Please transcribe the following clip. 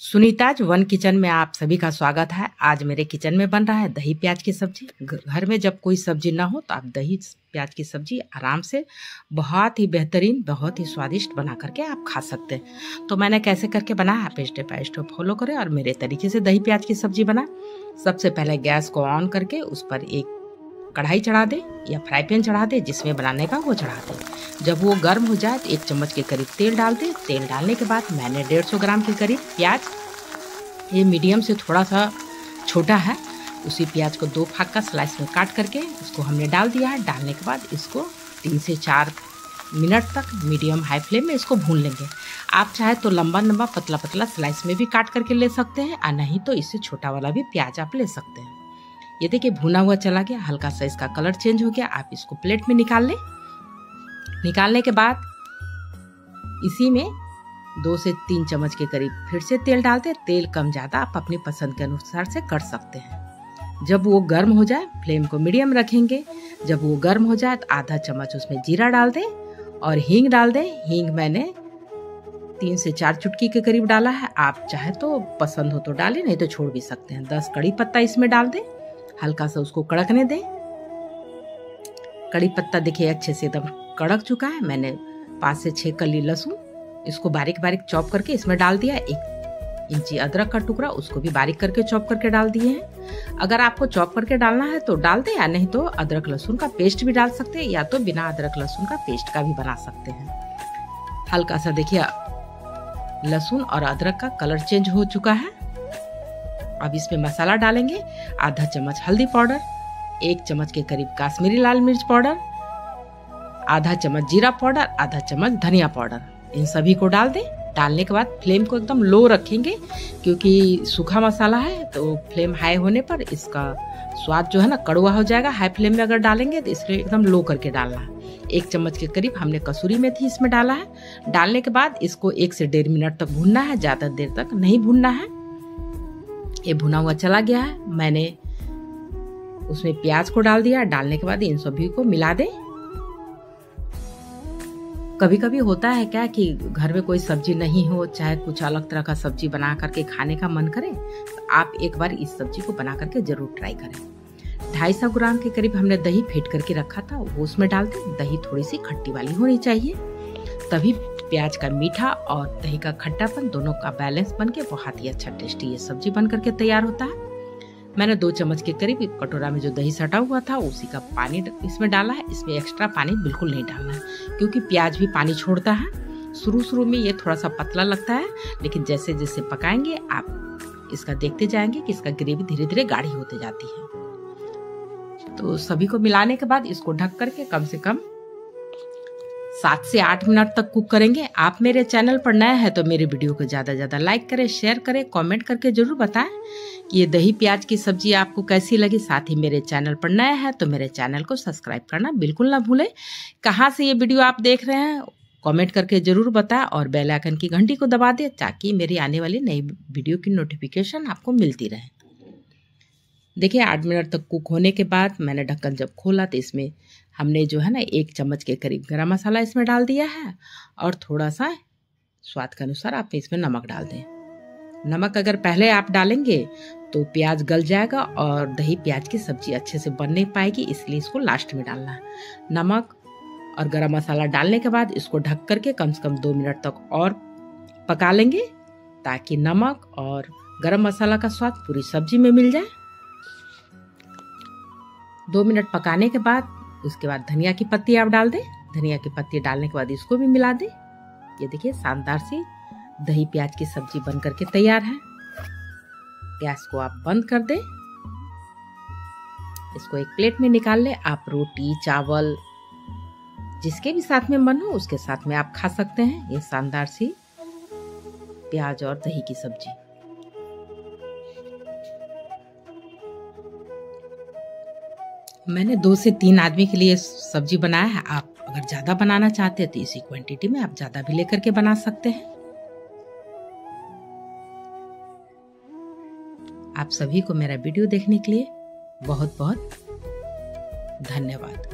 Sunita's one kitchen में आप सभी का स्वागत है। आज मेरे किचन में बन रहा है दही प्याज की सब्जी। घर में जब कोई सब्जी ना हो तो आप दही प्याज की सब्जी आराम से बहुत ही बेहतरीन, बहुत ही स्वादिष्ट बना करके आप खा सकते हैं। तो मैंने कैसे करके बनाया, आप स्टेप बाय स्टेप फॉलो करें और मेरे तरीके से दही प्याज की सब्जी बना। सबसे पहले गैस को ऑन करके उस पर एक कढ़ाई चढ़ा दे या फ्राई पैन चढ़ा दे, जिसमें बनाने का वो चढ़ा दे। जब वो गर्म हो जाए तो 1 चम्मच के करीब तेल डाल दे। तेल डालने के बाद मैंने 150 ग्राम के करीब प्याज, ये मीडियम से थोड़ा सा छोटा है, उसी प्याज को 2 भाग का स्लाइस में काट करके उसको हमने डाल दिया है। डालने के बाद इसको 3 से 4 मिनट तक मीडियम हाई फ्लेम में इसको भून लेंगे। आप चाहे तो लंबा लंबा पतला पतला स्लाइस में भी काट करके ले सकते हैं, और नहीं तो इससे छोटा वाला भी प्याज आप ले सकते हैं। ये देखिए भुना हुआ चला गया, हल्का सा इसका कलर चेंज हो गया। आप इसको प्लेट में निकाल लें। निकालने के बाद इसी में 2 से 3 चम्मच के करीब फिर से तेल डालते। तेल कम ज़्यादा आप अपनी पसंद के अनुसार से कर सकते हैं। जब वो गर्म हो जाए फ्लेम को मीडियम रखेंगे। जब वो गर्म हो जाए तो आधा चम्मच उसमें जीरा डाल दें और हींग डाल दें। हींग मैंने 3 से 4 चुटकी के करीब डाला है। आप चाहे तो पसंद हो तो डालें, नहीं तो छोड़ भी सकते हैं। 10 कड़ी पत्ता इसमें डाल दें, हल्का सा उसको कड़कने दें। कड़ी पत्ता देखिए अच्छे से एकदम कड़क चुका है। मैंने 5 से 6 कली लहसुन इसको बारीक बारीक चॉप करके इसमें डाल दिया। 1 इंची अदरक का टुकड़ा उसको भी बारीक करके चॉप करके डाल दिए हैं। अगर आपको चॉप करके डालना है तो डाल दें, या नहीं तो अदरक लहसुन का पेस्ट भी डाल सकते हैं, या तो बिना अदरक लहसुन का पेस्ट का भी बना सकते हैं। हल्का सा देखिए लहसुन और अदरक का कलर चेंज हो चुका है। अब इसमें मसाला डालेंगे। आधा चम्मच हल्दी पाउडर, 1 चम्मच के करीब काश्मीरी लाल मिर्च पाउडर, आधा चम्मच जीरा पाउडर, आधा चम्मच धनिया पाउडर, इन सभी को डाल दें। डालने के बाद फ्लेम को एकदम लो रखेंगे, क्योंकि सूखा मसाला है तो फ्लेम हाई होने पर इसका स्वाद जो है ना कड़वा हो जाएगा। हाई फ्लेम में अगर डालेंगे तो इसलिए एकदम लो करके डालना है। 1 चम्मच के करीब हमने कसूरी मेथी इसमें डाला है। डालने के बाद इसको 1 से 1.5 मिनट तक भूनना है, ज़्यादा देर तक नहीं भूनना है। ये भुना हुआ चला गया है। मैंने उसमें प्याज को डाल दिया। डालने के बाद इन सभी को मिला दें। कभी कभी होता है क्या कि घर में कोई सब्जी नहीं हो, चाहे कुछ अलग तरह का सब्जी बना करके खाने का मन करे, तो आप एक बार इस सब्जी को बना करके जरूर ट्राई करें। 250 ग्राम के करीब हमने दही फेंट करके रखा था, वो उसमें डाल दें। दही थोड़ी सी खट्टी वाली होनी चाहिए, तभी प्याज का मीठा और दही का खट्टापन दोनों का बैलेंस बन के बहुत ही अच्छा टेस्टी ये सब्जी बन करके तैयार होता है। मैंने 2 चम्मच के करीब एक कटोरा में जो दही सटा हुआ था उसी का पानी इसमें डाला है। इसमें एक्स्ट्रा पानी बिल्कुल नहीं डालना है, क्योंकि प्याज भी पानी छोड़ता है। शुरू में ये थोड़ा सा पतला लगता है, लेकिन जैसे जैसे पकाएंगे आप इसका देखते जाएंगे कि इसका ग्रेवी धीरे धीरे गाढ़ी होते जाती है। तो सभी को मिलाने के बाद इसको ढक करके कम से कम 7 से 8 मिनट तक कुक करेंगे। आप मेरे चैनल पर नए हैं तो मेरे वीडियो को ज़्यादा ज़्यादा लाइक करें, शेयर करें, कमेंट करके जरूर बताएं कि ये दही प्याज की सब्जी आपको कैसी लगी। साथ ही मेरे चैनल पर नए हैं तो मेरे चैनल को सब्सक्राइब करना बिल्कुल ना भूलें। कहाँ से ये वीडियो आप देख रहे हैं कमेंट करके जरूर बताएं, और बेल आइकन की घंटी को दबा दें ताकि मेरी आने वाली नई वीडियो की नोटिफिकेशन आपको मिलती रहे। देखिए 8 मिनट तक कुक होने के बाद मैंने ढक्कन जब खोला तो इसमें हमने जो है ना 1 चम्मच के करीब गरम मसाला इसमें डाल दिया है, और थोड़ा सा स्वाद के अनुसार आप इसमें नमक डाल दें। नमक अगर पहले आप डालेंगे तो प्याज गल जाएगा और दही प्याज की सब्जी अच्छे से बन नहीं पाएगी, इसलिए इसको लास्ट में डालना है। नमक और गरम मसाला डालने के बाद इसको ढक करके कम से कम 2 मिनट तक और पका लेंगे, ताकि नमक और गरम मसाला का स्वाद पूरी सब्जी में मिल जाए। 2 मिनट पकाने के बाद उसके बाद धनिया की पत्ती आप डाल दें। धनिया की पत्ती डालने के बाद इसको भी मिला दें। ये देखिए शानदार सी दही प्याज की सब्जी बन करके तैयार है। गैस को आप बंद कर दें। इसको एक प्लेट में निकाल लें। आप रोटी चावल जिसके भी साथ में मन हो उसके साथ में आप खा सकते हैं ये शानदार सी प्याज और दही की सब्जी। मैंने 2 से 3 आदमी के लिए सब्जी बनाया है। आप अगर ज़्यादा बनाना चाहते हैं तो इसी क्वांटिटी में आप ज़्यादा भी लेकर के बना सकते हैं। आप सभी को मेरा वीडियो देखने के लिए बहुत बहुत धन्यवाद।